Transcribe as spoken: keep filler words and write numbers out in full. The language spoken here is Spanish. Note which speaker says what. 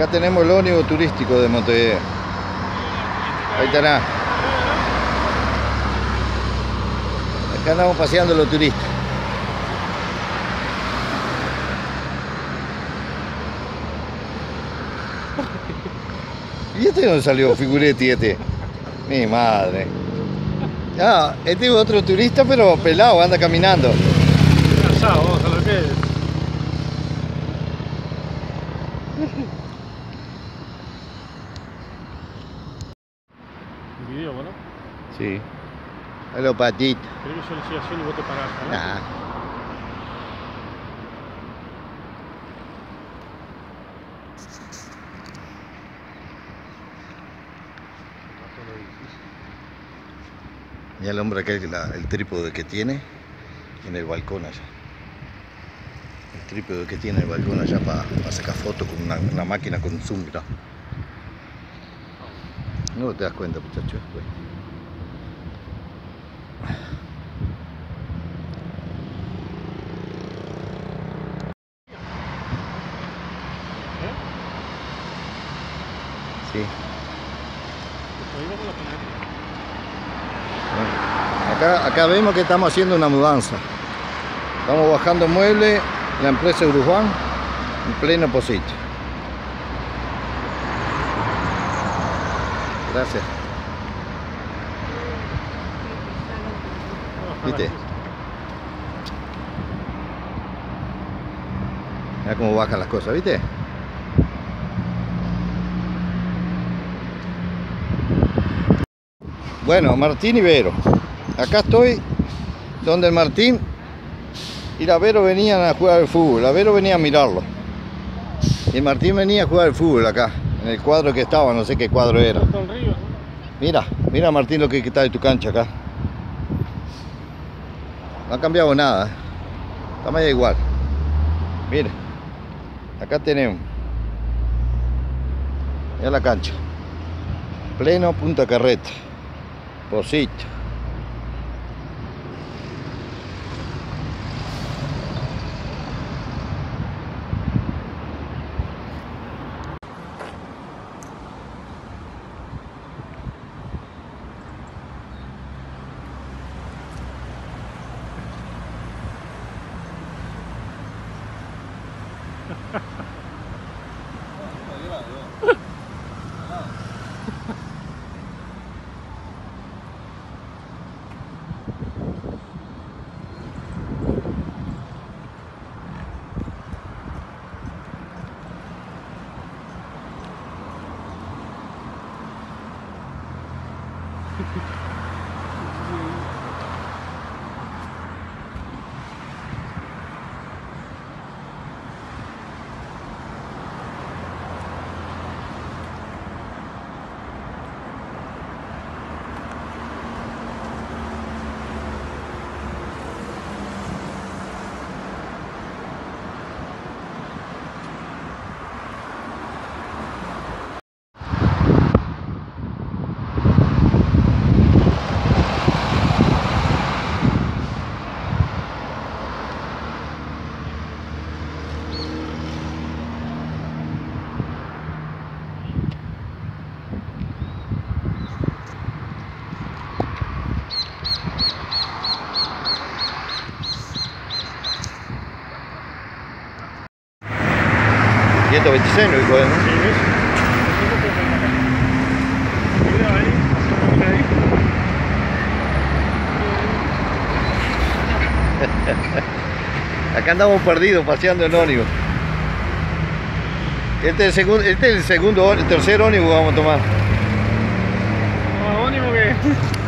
Speaker 1: Acá tenemos el ómnibus turístico de Montevideo. Ahí está. Acá andamos paseando los turistas. ¿Y este dónde salió Figuretti este? Mi madre. Ah, este es otro turista, pero pelado, anda caminando.
Speaker 2: Cansado, vamos a lo que es. Video, ¿no?
Speaker 1: Sí. A los patitos.
Speaker 2: ¿Querés que yo le siga haciendo y vos te parás, no?
Speaker 1: Nah. Y el hombre que la, el trípode que tiene en el balcón allá. El trípode que tiene en el balcón allá para pa sacar fotos con una, una máquina con un zoom, mirá. No te das cuenta, muchachos. Sí. Bueno, acá, acá vemos que estamos haciendo una mudanza. Estamos bajando muebles, la empresa Uruján, en pleno Pocito. Gracias. ¿Viste? Mira cómo bajan las cosas, ¿viste? Bueno, Martín y Vero. Acá estoy donde el Martín y la Vero venían a jugar al fútbol. La Vero venía a mirarlo. Y el Martín venía a jugar al fútbol acá, en el cuadro que estaba, no sé qué cuadro era. Mira, mira Martín lo que está de tu cancha acá. No ha cambiado nada, ¿eh? Está medio igual. Mire, acá tenemos. Mira la cancha. Pleno Punta Carreta. Pocito. ciento veintiséis no dijo, ¿no?
Speaker 2: Sí, ¿ves? Cuidado ahí, ahí.
Speaker 1: Acá andamos perdidos paseando en ómnibus. Este es el segundo, este es el segundo, el tercer ómnibus que vamos a tomar.
Speaker 2: No, ómnibus que